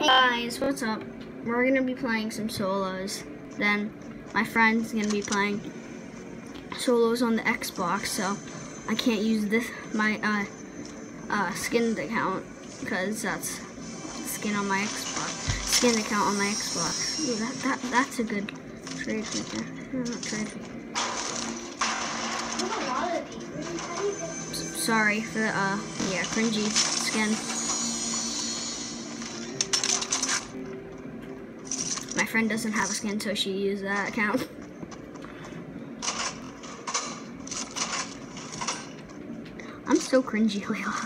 Hey guys, what's up? We're gonna be playing some solos. Then my friend's gonna be playing solos on the Xbox, so I can't use my skinned account because that's skin on my Xbox. Skinned account on my Xbox. Ooh, that's a good trade right there. Trade. Sorry for the cringy skin. My friend doesn't have a skin, so she used that account. I'm so cringy, Layla.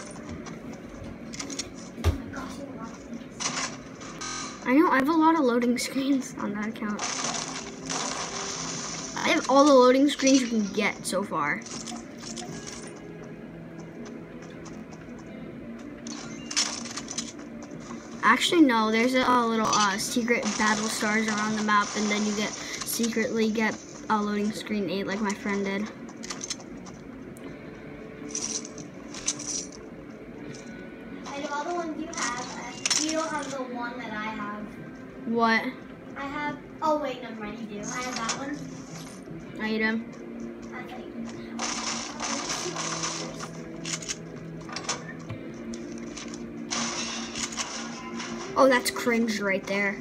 I know, I have a lot of loading screens on that account. I have all the loading screens you can get so far. Actually, no, there's a little secret battle stars around the map, and then you secretly get a loading screen 8 like my friend did. And of all the ones you have, you don't have the one that I have. What? I have, oh wait, never mind, you do. I have that one. Item. I thought you Oh, that's cringe right there.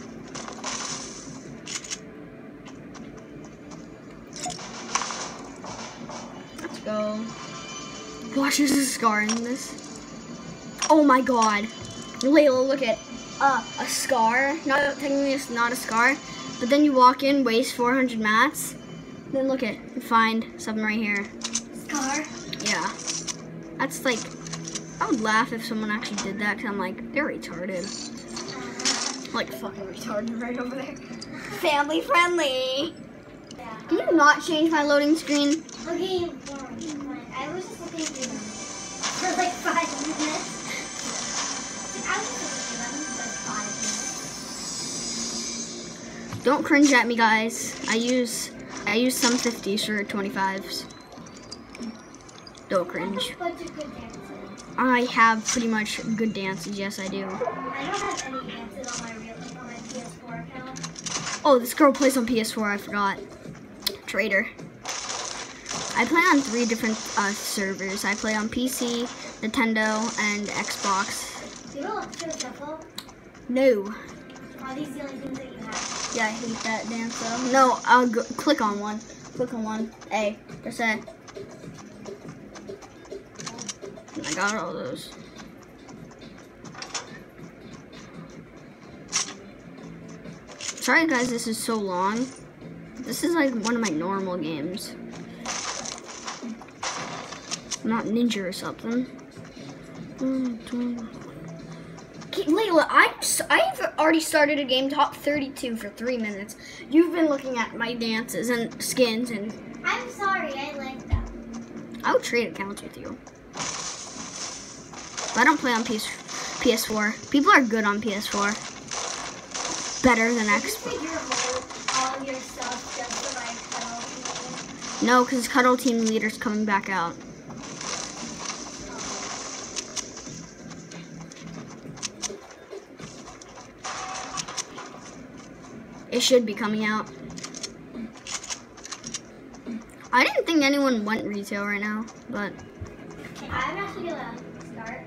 Let's go. Watch, there's a scar in this. Oh my god. Layla, look at a scar. Not technically it's not a scar, but then you walk in, waste 400 mats. Then look at find something right here. Scar? Yeah. That's like, I would laugh if someone actually did that because I'm like, they're retarded. Like fucking retarded right over there. Family friendly. Yeah. Can you not change my loading screen? Okay, I was just looking through them for like 5 minutes. I was just looking through them for like 5 minutes. Don't cringe at me, guys. I use some 50s for 25s. Don't cringe. I have a bunch of good dances. I have pretty much good dances. Yes, I do. I don't have any dances on my PS4 account. Oh, this girl plays on PS4. I forgot. Traitor. I play on 3 different servers. I play on PC, Nintendo, and Xbox. Do you know what's to shuffle? No. Are these the only things that you have? Yeah, I hate that dance though. No, I'll go, click on one. Click on one. A. Just A. I got all those. Sorry guys, this is so long. This is like one of my normal games. Not Ninja or something. Layla, I've already started a game top 32 for 3 minutes. You've been looking at my dances and skins and... I'm sorry, I like them. I would trade accounts with you. But I don't play on PS4. People are good on PS4. Better than Xbox. Did you hold all your stuff just for my cuddle team? No, because Cuddle Team Leader's coming back out. It should be coming out. I didn't think anyone went retail right now, but... I'm actually gonna start.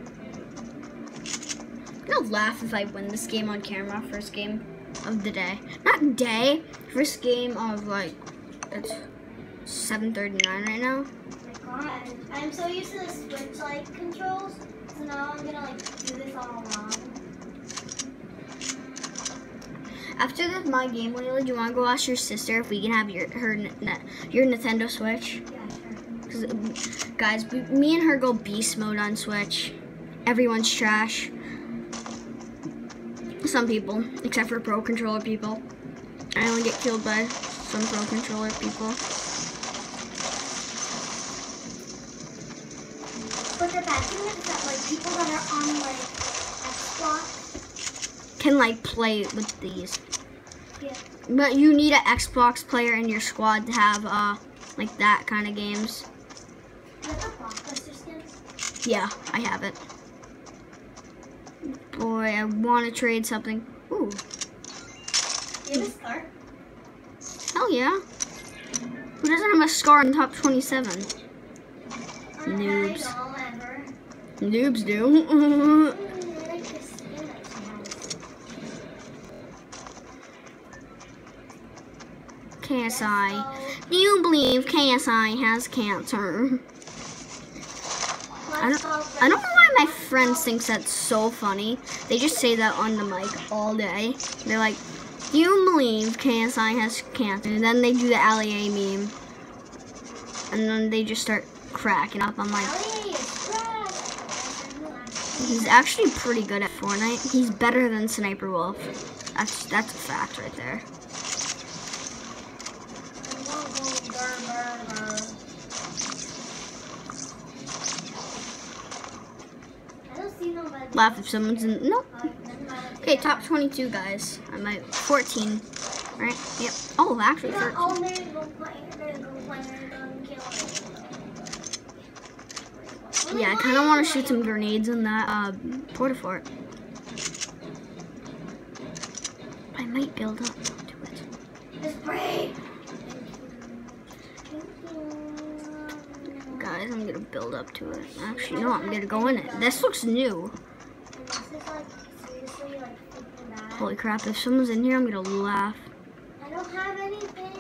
I'm gonna laugh if I win this game on camera. First game of the day. Not day. First game of like, it's 7:39 right now. Oh my god. I'm so used to the Switch like controls, so now I'm gonna like do this all along. After my game, Layla, do you want to go ask your sister if we can have your Nintendo Switch? Yeah, sure. Because, guys, me and her go beast mode on Switch. Everyone's trash. Some people, except for pro controller people. I only get killed by some pro controller people. But the bad thing is that like people that are on like Xbox Can like play with these. Yeah. But you need an Xbox player in your squad to have like that kind of games. You have the Blockbuster skins? Yeah, I have it. Boy, I want to trade something. Ooh. Do you have a scar? Hell yeah. Who doesn't have a scar in top 27? Noobs. I don't ever. Noobs do. I like the skin that she has. KSI. Do you believe KSI has cancer? I don't know why my friends think that's so funny. They just say that on the mic all day. They're like, do you believe KSI has cancer? And then they do the Allie meme. And then they just start cracking up. I'm like, he's actually pretty good at Fortnite. He's better than Sniper Wolf. That's a fact right there. Laugh if someone's in. Nope. Okay, top 22 guys. I'm at 14. Right? Yep. Oh, actually 13. Yeah, I kind of want to shoot some grenades in that porta fort. I might build up to it. Guys, I'm gonna build up to it. Actually, no, I'm gonna go in it. This looks new. Holy crap, if someone's in here, I'm gonna laugh. I don't have anything.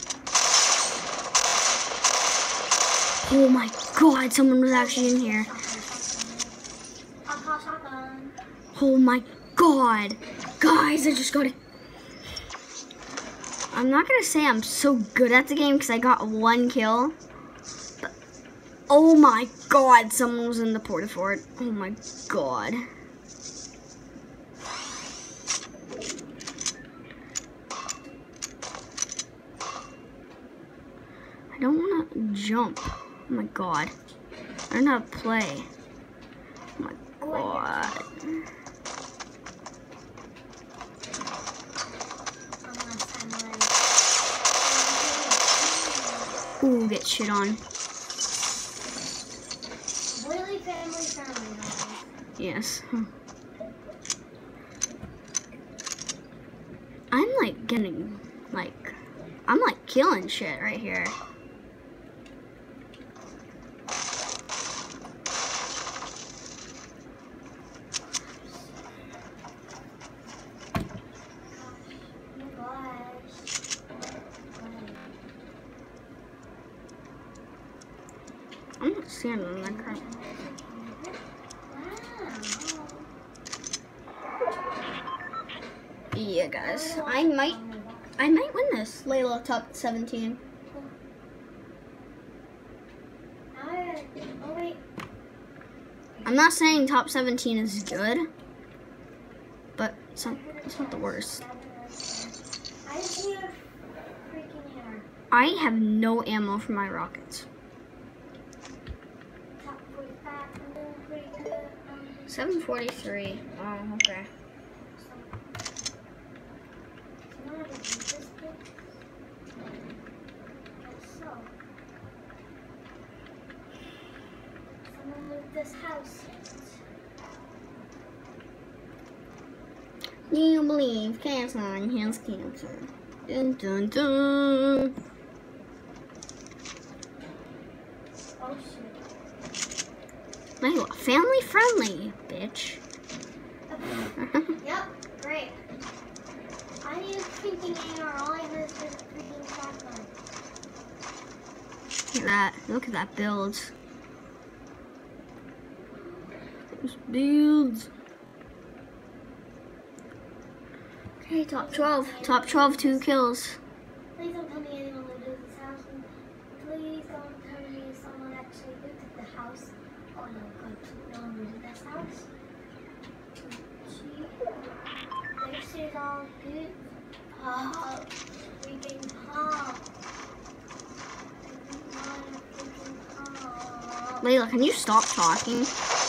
Oh my god, someone was actually in here. Oh my god. Guys, I just got it. I'm not gonna say I'm so good at the game because I got 1 kill. But oh my god, someone was in the porta fort. Oh my god. I don't want to jump. Oh my god. I don't know how to play. Oh my god. Ooh, get shit on. Really family friendly. Yes. I'm like getting, like, I'm like killing shit right here. I'm not standing on that crap. Yeah, guys, I might win this. Layla top 17. I'm not saying top 17 is good, but it's not the worst. I have no ammo for my rockets. 743. Oh, okay. Someone moved this house. Do you believe KSI has cancer? Dun dun dun. Oh shit. Family friendly, bitch. Yep, great. I need a freaking AR. All I heard is a freaking shotgun. Look at that. Look at that build. Those builds. Okay, top 12. Top 12, 2 kills. Please don't tell me anyone lived in this house. Please don't tell me someone actually lived at the house. Oh no, God, no one lived in this house. This is all good. Oh, freaking pop. Layla, can you stop talking?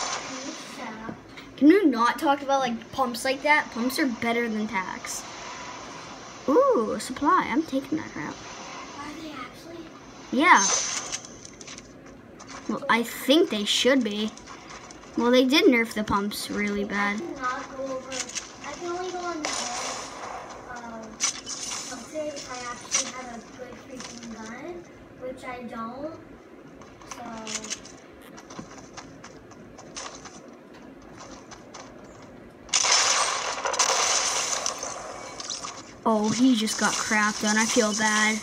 Can you not talk about like pumps like that? Pumps are better than tax. Ooh, a supply. I'm taking that route. Are they actually? Yeah. Well, I think they should be. Well, they did nerf the pumps really bad. I cannot go over. I can only go on the edge. which I don't. So. Oh, he just got crapped on. I feel bad.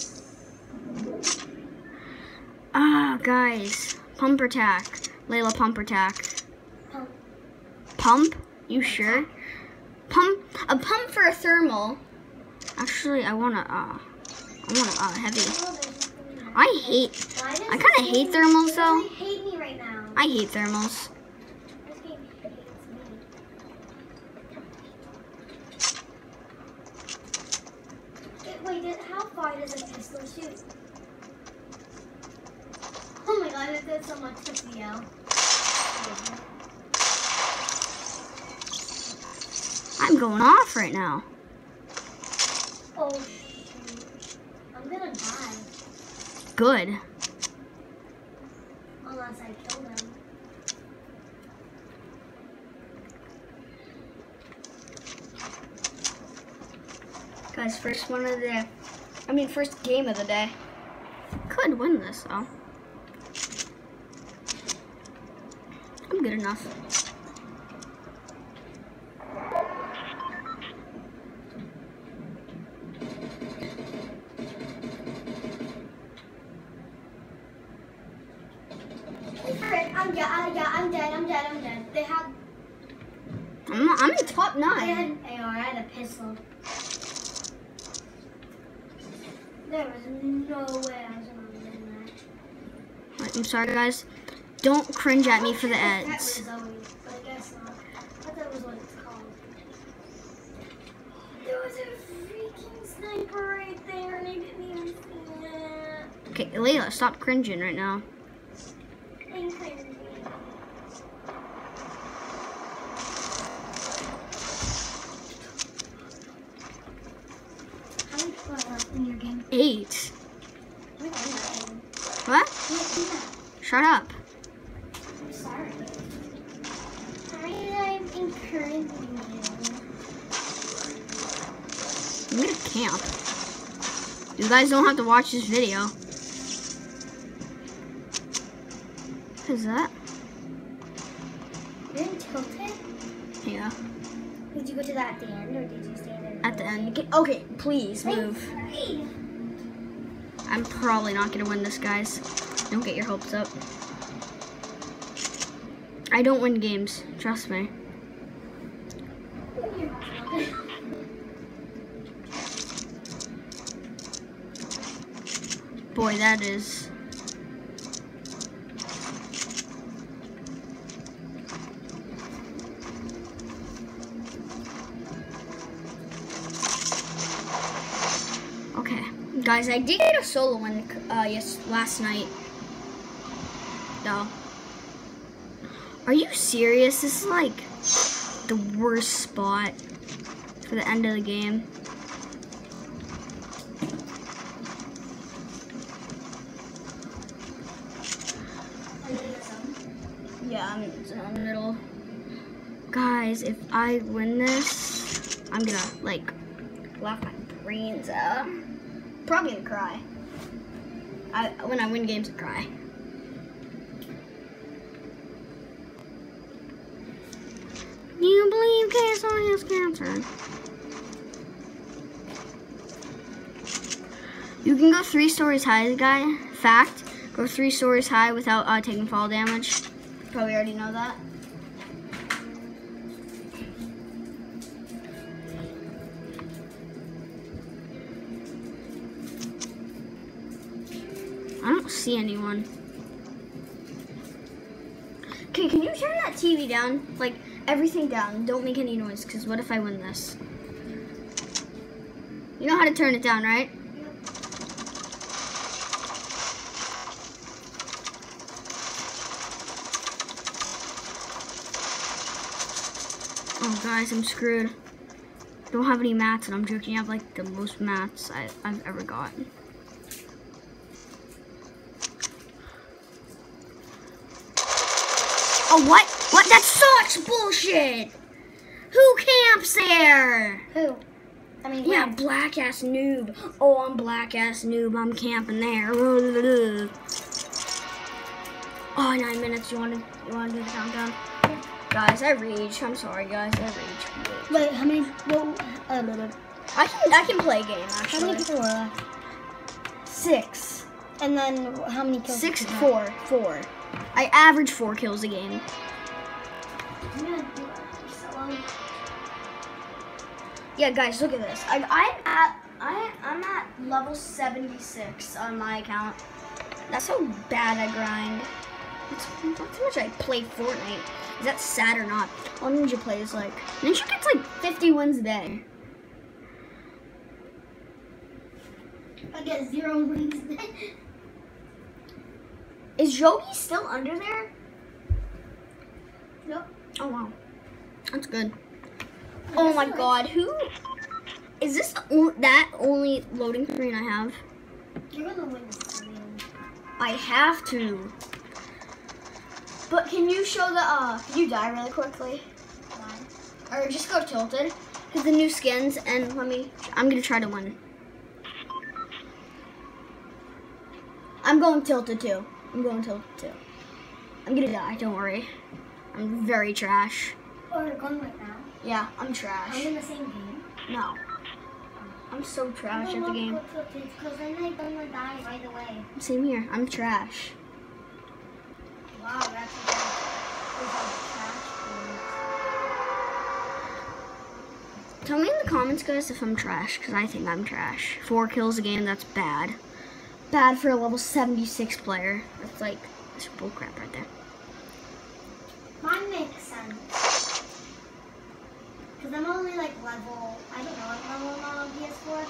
Ah, guys. Pump attack. Layla, pump attack. Pump. Pump? You sure? Pump. A pump for a thermal. Actually, I want a heavy. I kind of hate thermals though. They hate me right now. I hate thermals. This game hates me. Wait, how far does a pistol shoot? Oh my god, it does so much to CL. I'm going off right now. Oh shoot. I'm gonna die. Good. Unless I kill them. Guys, first game of the day. Could win this though. I'm good enough. I'm dead. They have. I'm in top 9. I had an AR. I had a pistol. There was no way I was gonna win that. I'm sorry, guys. Don't cringe at me for the That was ads. Zoe, but I guess not. I thought that was what it's called. There was a freaking sniper right there, and I didn't even see it. Okay, Layla, stop cringing right now. I'm cringing. How many people are left in your game? 8. I'm not in that game. What? I'm not in that. Shut up. I'm sorry. I'm encouraging you. I'm gonna camp. You guys don't have to watch this video. What is that? You're in Tilted? Yeah. Did you go to that at the end, or did you stay there? At the end. Okay, please Wait, move. wait. I'm probably not gonna win this, guys. Don't get your hopes up. I don't win games. Trust me. Boy, that is. Okay, guys, I did get a solo win last night. Though. Are you serious? This is like the worst spot for the end of the game. Yeah, I'm in the middle. Guys, if I win this, I'm gonna like laugh my brains out. Probably gonna cry. When I win games, I cry. Do you believe KSI has cancer? You can go 3 stories high, guy. Fact, go 3 stories high without taking fall damage. Probably already know that. I don't see anyone. Okay, can you turn that TV down? Like, everything down. Don't make any noise, because what if I win this? You know how to turn it down, right? Oh, guys, I'm screwed. Don't have any mats, and I'm joking. I have, like, the most mats I've ever gotten. Oh, what? What? That's such bullshit! Who camps there? Who? I mean, Yeah, when? black ass noob. Oh, I'm black ass noob. I'm camping there. Oh, 9 minutes. You want to do the countdown? Guys, I rage. I'm sorry, guys. I rage. Wait, how many? Well, I can play a game how actually. many people were left? 6. And then how many kills? 6, did you 4, 4. I average 4 kills a game. have? I'm gonna do a solo. Yeah, guys, look at this. I'm at level 76 on my account. That's how bad I grind. That's how much I play Fortnite. Is that sad or not? All Ninja plays like Ninja gets like 50 wins a day. I get 0 wins. Is Yogi still under there? Nope. Oh wow, that's good. Oh my God, who is this? That only loading screen I have. You're gonna win this game. I have to. But can you show the, can you die really quickly? Why? Or just go tilted? Because the new skins, and I'm gonna try to win. I'm going tilted too. I'm gonna die, don't worry. I'm very trash. Oh, you're going right now? Yeah, I'm Are trash. we in the same game? No. I'm so trash at the game. Because then I don't die right away. Same here, I'm trash. Wow, that's a trash. Tell me in the comments, guys, if I'm trash, because I think I'm trash. 4 kills a game, that's bad. Bad for a level 76 player. That's like, that's bullcrap right there. Mine makes sense. Because I'm only like level, I don't know what level I'm on PS4.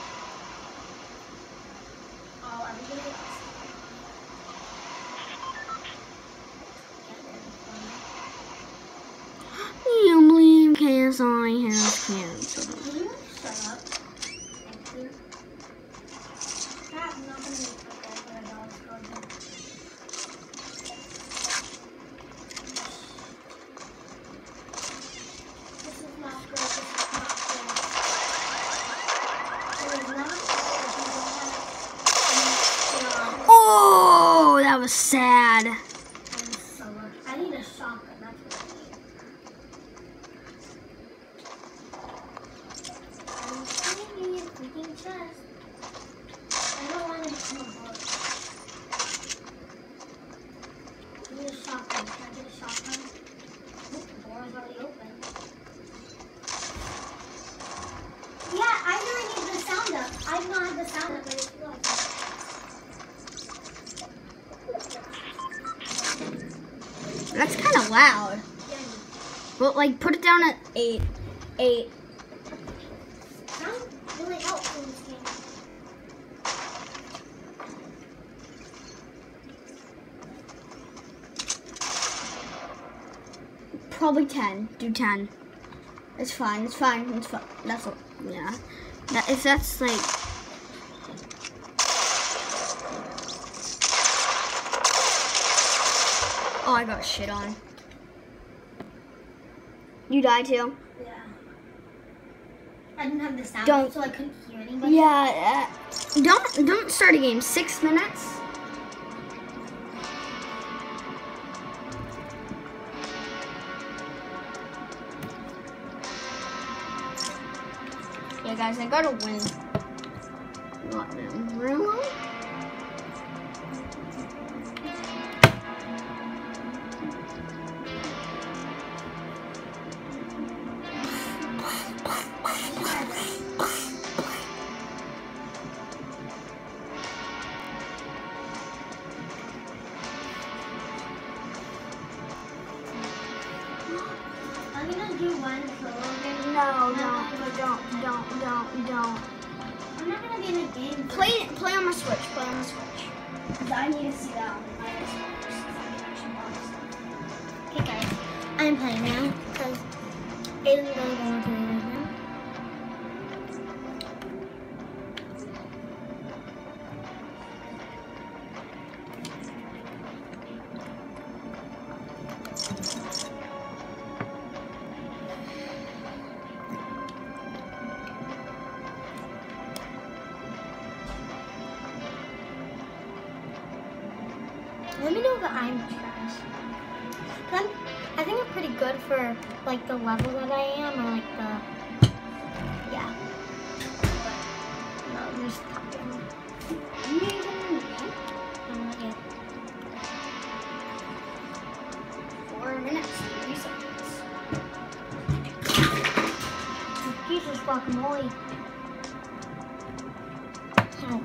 Oh, everybody else. You believe KSI has cancer. Can you shut up? Thank you. I'm not going to make okay for a dog's garden. This is not good. This is not good. It is not good if you don't have Oh, that was sad. summer. I need a shotgun. That's what I need. I'm finding a freaking chest. I don't want to become a book. I need a shotgun. Can I get a shotgun? Oh, the door is already open. Yeah, I really need the sound up. I do not have the sound up, but it's good. That's kind of loud. But like, put it down at 8. 8. Sound really helps in this game. Probably 10. Do 10. It's fine. It's fine. It's fine. That's what. Yeah. If that's like. Oh, I got shit on. You died too? Yeah. I didn't have the sound, Don't- so I couldn't hear anybody. Yeah. Don't start a game. 6 minutes. Yeah, guys, I gotta win. What, really? I'm gonna do one solo game. No, I'm not don't. I'm not gonna be in a game. Play on my Switch. Play on my Switch. 'Cause I need to see that on my Xbox. Okay, guys. I'm playing now because Aiden's gonna go into it right now. Let me know if I'm trash. I think I'm pretty good for like the level that I am, or like the yeah. No, there's talking. You need to learn the game? Not yet. 4 minutes, 3 seconds. Jesus guacamole. Oh.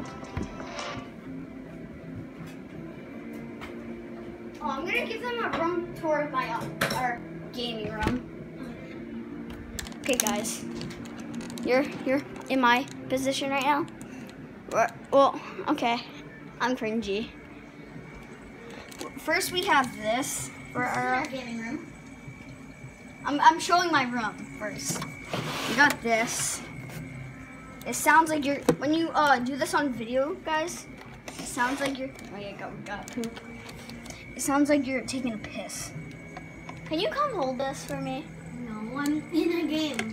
Oh, I'm gonna give them a room tour of my our gaming room. Okay, guys, you're in my position right now. Well, okay, I'm cringy. First, we have this for our gaming room. I'm showing my room first. We got this. It sounds like you're when you do this on video, guys. It sounds like you're. Oh yeah, we got poop. It sounds like you're taking a piss. Can you come hold this for me? No, I'm in a game.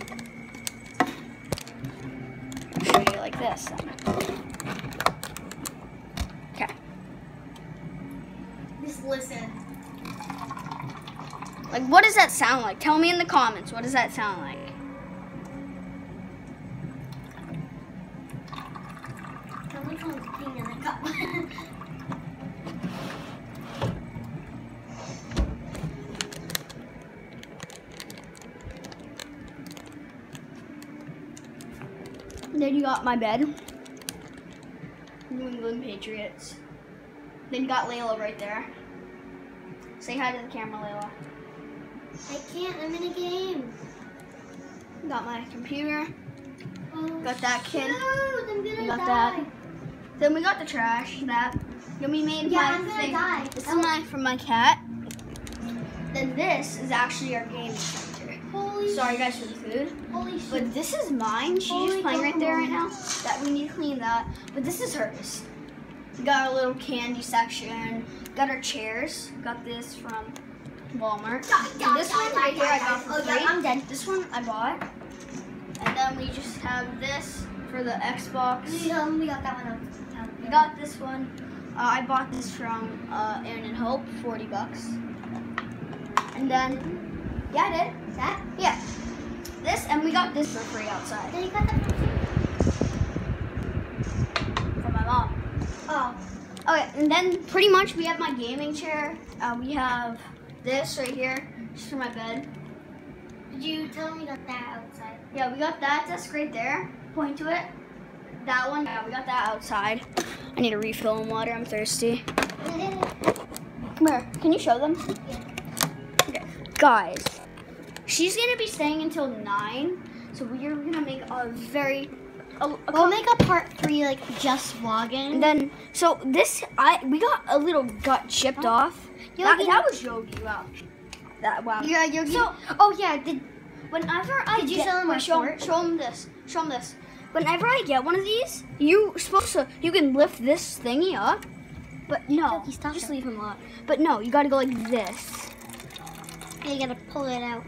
I'll show you like this. Okay. Just listen. Like, what does that sound like? Tell me in the comments. What does that sound like? Someone's peeing in the cup. Then you got my bed. New England Patriots. Then you got Layla right there. Say hi to the camera, Layla. I can't, I'm in a game. Got my computer. Oh, Got that kid. shoot, I'm gonna Got die. that. Then we got the trash. That. Then we made Yeah, my I'm gonna thing. die. This is my from my cat. Then this is actually our gaming center. Holy Sorry guys for the food. Holy shit. But this is mine. She's Holy just playing right there right now. guacamole. That we need to clean that. But this is hers. We got our little candy section. Got our chairs. Got this from Walmart. This one right here I got for Oh, free. yeah, I'm dead. This one I bought. And then we just have this for the Xbox. We got that one out. We got this one. I bought this from Aaron and Hope, $40. And then, yeah, I did. That? Yeah. This, and we got this for free outside Then you got that from my mom. Oh. Okay, and then pretty much we have my gaming chair. We have this right here, just for my bed. Did you tell me you got that outside? Yeah, we got that desk right there. Point to it. That one, yeah, we got that outside. I need a refill in water. I'm thirsty. Come here. Can you show them? Okay, guys. She's gonna be staying until 9, so we're gonna make a very. We'll make a part 3, like just vlogging. And then, so this, we got a little gut chipped off. That was Yogi. Wow. Wow. Yeah, Yogi. So, oh yeah, whenever I Did you get, show him our show fort? him this. Show him this. Whenever I get one of these, you can lift this thingy up, but no, Yogi, stop just it. leave him alone. But no, you gotta go like this. yeah, you gotta pull it out.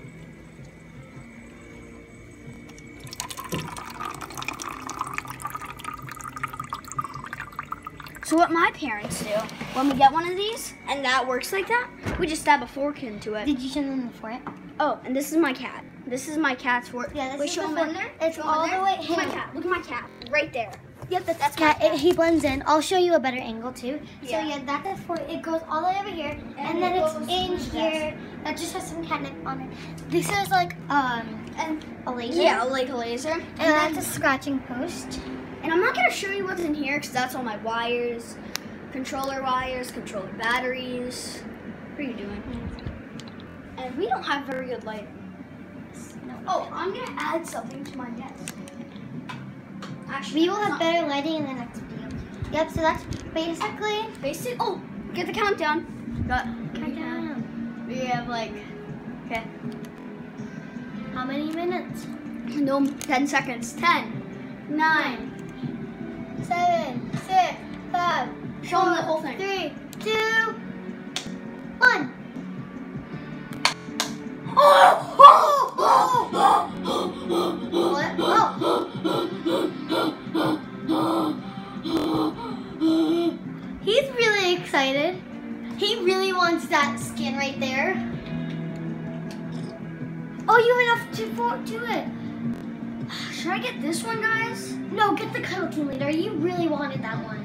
So what my parents do, when we get one of these, and that works like that, we just stab a fork into it. Did you show them the fort? Oh, and this is my cat. This is my cat's fork. Yeah, this Wait, is show the him fort. in there. It's Show him all in there. the way Look at my here. cat. Look at my cat. Right there. Yep, that's my cat. cat. He blends in. I'll show you a better angle too. Yeah. So yeah, that's the fort. It goes all the way over here, and then it it's goes in to the here. That just has some catnip on it. This is like And a laser. yeah, like a laser. And that's a scratching post. And I'm not gonna show you what's in here because that's all my wires, controller batteries. What are you doing? And we don't have very good lighting. Oh, I'm gonna add something to my desk. Actually, We will have better lighting in the next video. Yep. So that's basically. Oh, get the countdown. Got Countdown. We have like, okay, How many minutes? no, 10 seconds. 10, 9. 7, 6, 5. Show them the whole thing. 3, 2, 1. What? Oh. He's really excited. He really wants that skin right there. Oh, you have enough to it. Should I get this one, guys? No, get the Cuddle Team Leader. You really wanted that one.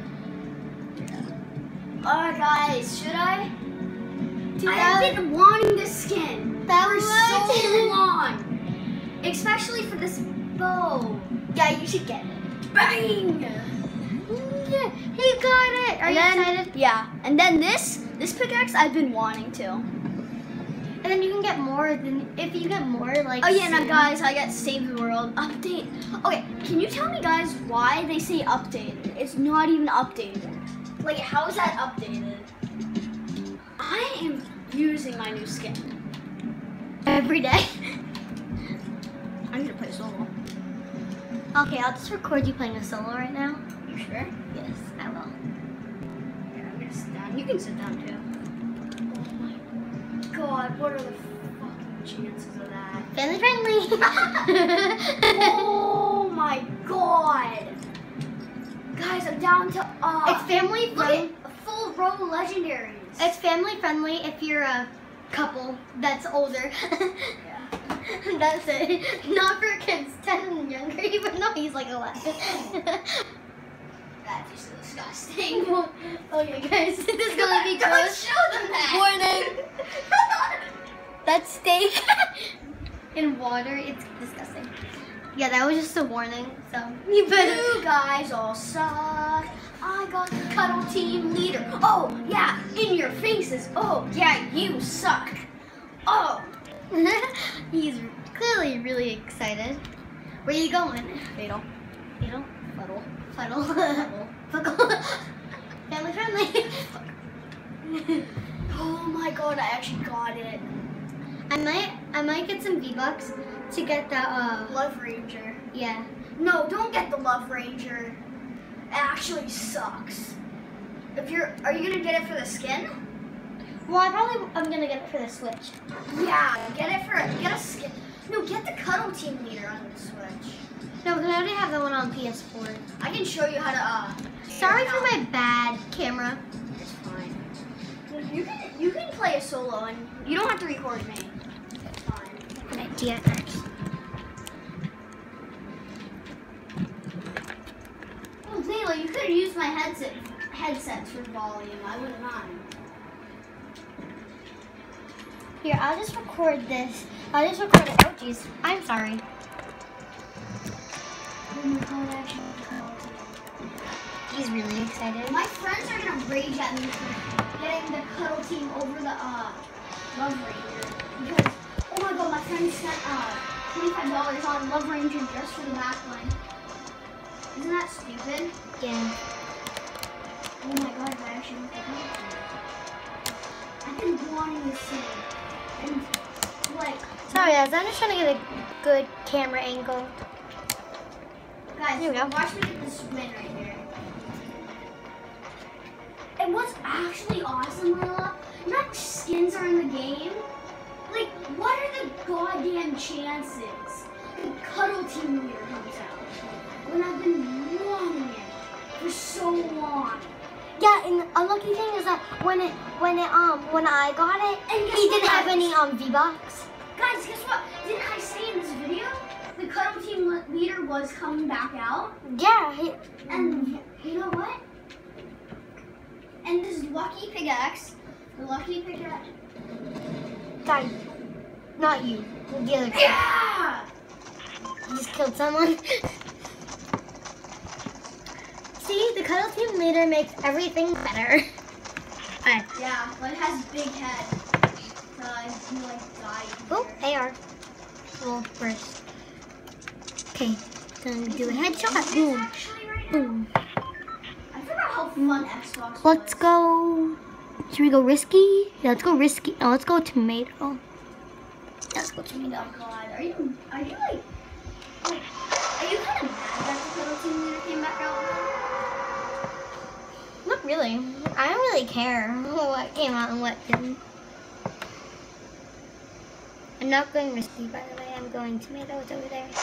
Guys, should I? Dude, I've been wanting this skin that for was so long. Especially for this bow. Yeah, you should get it. Bang! Yeah, he got it. Are you excited? Yeah. And then this pickaxe I've been wanting to. And then you can get more if you get more like. Oh yeah, now soon. guys, I got Save the World update. Okay, can you tell me guys why they say updated? It's not even updated. Like, how is that updated? I am using my new skin every day. I need to play solo. Okay, I'll just record you playing a solo right now. You sure? Yes, I will. Yeah, I'm gonna sit down. You can sit down too. Oh my god, what are the fucking chances of that? Family friendly. Oh my god. Guys, I'm down to It's family look friendly. at a full row of legendaries. It's family friendly if you're a couple that's older. Yeah. That's it. Not for kids 10 and younger, even though he's like 11. That's just disgusting. Okay, guys, this is gonna be Don't gross. show them that. Warning. That's steak in water. It's disgusting. Yeah, that was just a warning. So you better. You guys all suck. I got the Cuddle Team Leader. Oh, yeah, in your faces. Oh, yeah, you suck. Oh. He's clearly really excited. Where are you going? Fatal. Fatal? Fuddle. Fuddle. Fuddle. Fuddle. Family friendly. Oh my god, I actually got it. I might get some V-Bucks to get that Love Ranger. yeah. No, don't get the Love Ranger. It actually sucks. Are you gonna get it for the skin? Well, I'm gonna get it for the Switch. Yeah, get a skin. No, get the Cuddle Team Leader on the Switch. No, because I already have the one on PS4. I can show you how to Sorry for my bad camera. It's fine. You can play a solo and you don't have to record me. It's fine. Good idea, guys. Well, Zayla, you could have used my headsets for volume. I wouldn't mind. Here, I'll just record this. I'll just record it. Oh, jeez. I'm sorry. Oh my god, I actually He's really excited. my friends are gonna rage at me for getting the Cuddle Team over the Love Ranger because oh my god, my friend spent $25 on Love Ranger just for the backline. Isn't that stupid? Yeah. Oh my god, I actually looked at it. I've been wanting to see and like Sorry, guys. I'm just trying to get a good camera angle. guys, Here we go. watch me get this win right here. And what's actually awesome, Lila, not much skins are in the game. Like, what are the goddamn chances the Cuddle Team Leader comes out when I've been wanting it for so long? Yeah, and the unlucky thing is that when I got it, And guess he what, didn't have guys? any V-Bucks. Guys, guess what? Didn't I say in this video the Cuddle Team Leader was coming back out? Yeah. And you know what? And this Lucky Pickaxe, the Lucky Pickaxe. Sorry, not you. The other guy. Yeah! You just killed someone. See, the Cuddle Team Leader makes everything better. Alright. Yeah, but it has big head. So I feel like die. Oh, AR. Well, first. Okay, gonna do a headshot. Boom. Actually, right now, Boom. I forgot how fun Xbox was. Let's go. Should we go risky? Yeah, let's go risky. No, let's go tomato. Yeah, let's go Oh tomato. my god, are you kind of mad that the Cuddle Team Leader came back out? Not really. I don't really care what came out and what didn't. I'm not going risky, by the way. I'm going tomato. It's over there.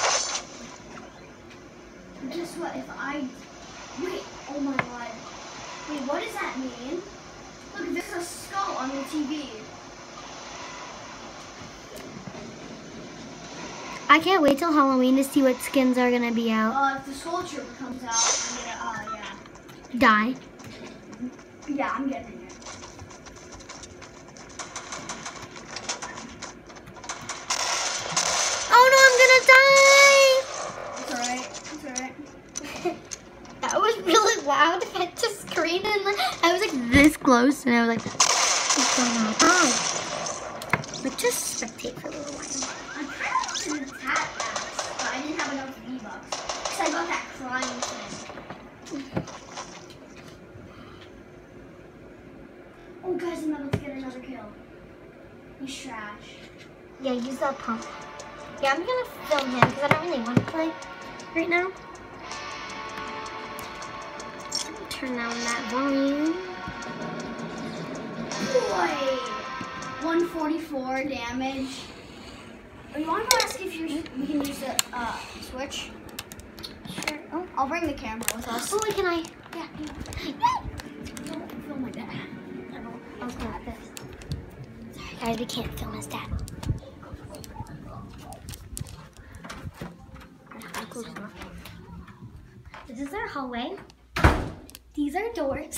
Guess what? If I wait, oh my god, wait, what does that mean? Look, there's a skull on the TV. I can't wait till Halloween to see what skins are gonna be out. If the Soul Trooper comes out, I'm gonna, Die. yeah, I'm getting it. Oh no, I'm gonna die! It's alright. It's alright. That was really loud. I hit the screen and I was like this close and I was like, what's going on? Oh. But just spectate for a little while. I'm kind of in the tat box, but I didn't have enough V-Bucks. Because I got that crying thing. Oh, guys, I'm about to get another kill. He's trash. Yeah, use that pump. Yeah, I'm gonna film him because I don't really want to play right now. Turn down that volume. Boy! 144 damage. Oh, you want to ask if we can use the switch? Sure. Oh, I'll bring the camera with us. oh wait, can I? Yeah. Don't film like that. I was going like this. Sorry guys, we can't film his dad. This is our hallway. These are doors.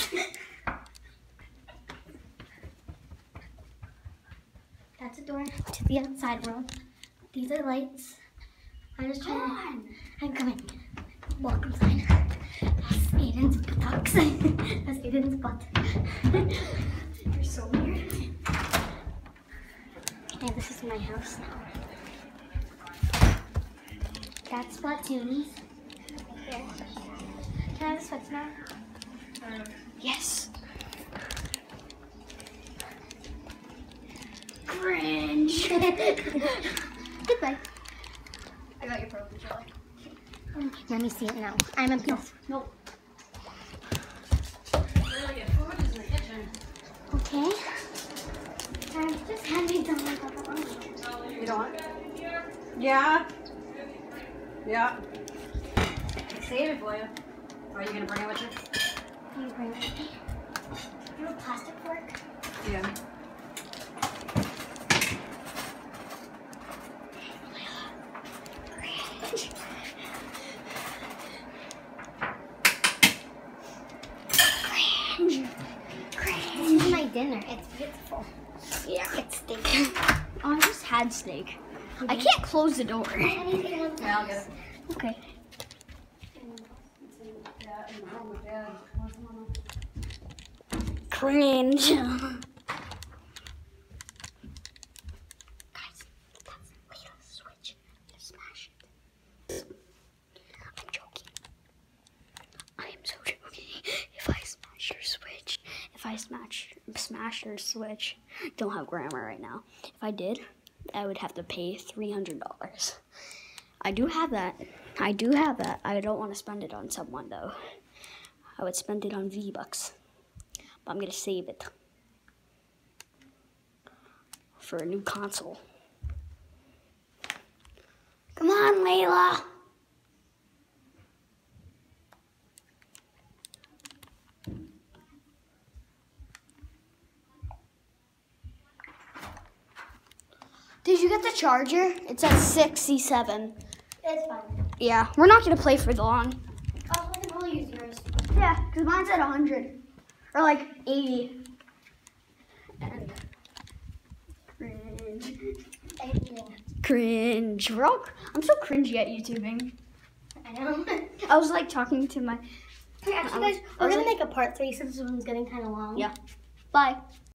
That's a door to the outside world. These are lights. I'm just trying to. I'm coming. Welcome sign. That's Aiden's buttocks. That's Aiden's butt. You're so weird. Okay, this is my house now. That's Splatoonies. Right here. Can I have the switch now? Yes. Cringe. Goodbye. I got your profile jelly. Let me see it now. I'm a beast. Nope. Okay. Just hand me down. You don't want? Yeah. Yeah. Save it for you. Are you gonna bring it with you? Can you bring it with me? You have a plastic fork? Yeah. This is my dinner. It's beautiful. Yeah. It's steak. Oh, I just had steak. I can't close the door. Anything else? Yeah, I'll get it. Okay. Cringe. Guys, that's Leo's switch. Smash it. I'm joking. I am so joking. If I smash your switch, smash your switch, don't have grammar right now. If I did, I would have to pay $300. I do have that. I don't want to spend it on someone though. I would spend it on V-Bucks. But I'm gonna save it for a new console. Come on, Layla. Did you get the charger? It's at 67. It's fine. Yeah, we're not gonna play for long. Oh, I can only use yours. Yeah, because mine's at 100. Or like 80. And cringe. Cringe. I'm so cringy at YouTubing. I know. I was like talking to my... Actually, guys, we're going to make a part 3 since this one's getting kind of long. Yeah. Bye.